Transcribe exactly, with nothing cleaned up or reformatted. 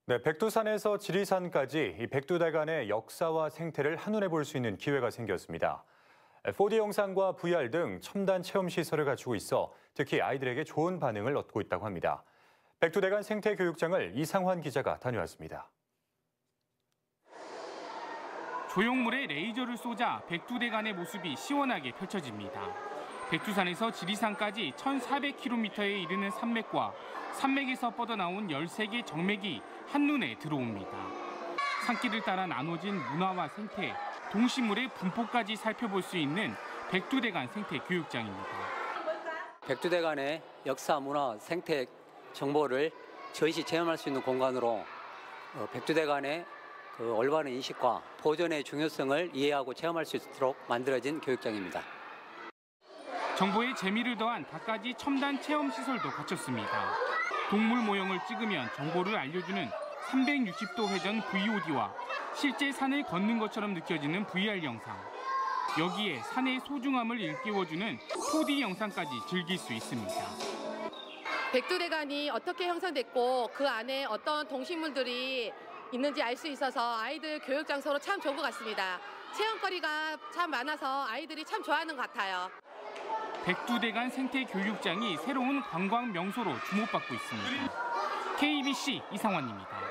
네, 백두산에서 지리산까지 이 백두대간의 역사와 생태를 한눈에 볼 수 있는 기회가 생겼습니다. 포디 영상과 브이알 등 첨단 체험 시설을 갖추고 있어 특히 아이들에게 좋은 반응을 얻고 있다고 합니다. 백두대간 생태교육장을 이상환 기자가 다녀왔습니다. 조형물에 레이저를 쏘자 백두대간의 모습이 시원하게 펼쳐집니다. 백두산에서 지리산까지 천사백 킬로미터에 이르는 산맥과 산맥에서 뻗어나온 열세 개 정맥이 한눈에 들어옵니다. 산길을 따라 나눠진 문화와 생태, 동식물의 분포까지 살펴볼 수 있는 백두대간 생태교육장입니다. 백두대간의 역사, 문화, 생태 정보를 전시 체험할 수 있는 공간으로 백두대간의 그 올바른 인식과 보존의 중요성을 이해하고 체험할 수 있도록 만들어진 교육장입니다. 정보에 재미를 더한 갖가지 첨단 체험 시설도 갖췄습니다. 동물 모형을 찍으면 정보를 알려주는 삼백육십 도 회전 브이오디와 실제 산을 걷는 것처럼 느껴지는 브이알 영상. 여기에 산의 소중함을 일깨워주는 포디 영상까지 즐길 수 있습니다. 백두대간이 어떻게 형성됐고 그 안에 어떤 동식물들이 있는지 알 수 있어서 아이들 교육 장소로 참 좋은 것 같습니다. 체험거리가 참 많아서 아이들이 참 좋아하는 것 같아요. 백두대간 생태교육장이 새로운 관광 명소로 주목받고 있습니다. 케이비씨 이상환입니다.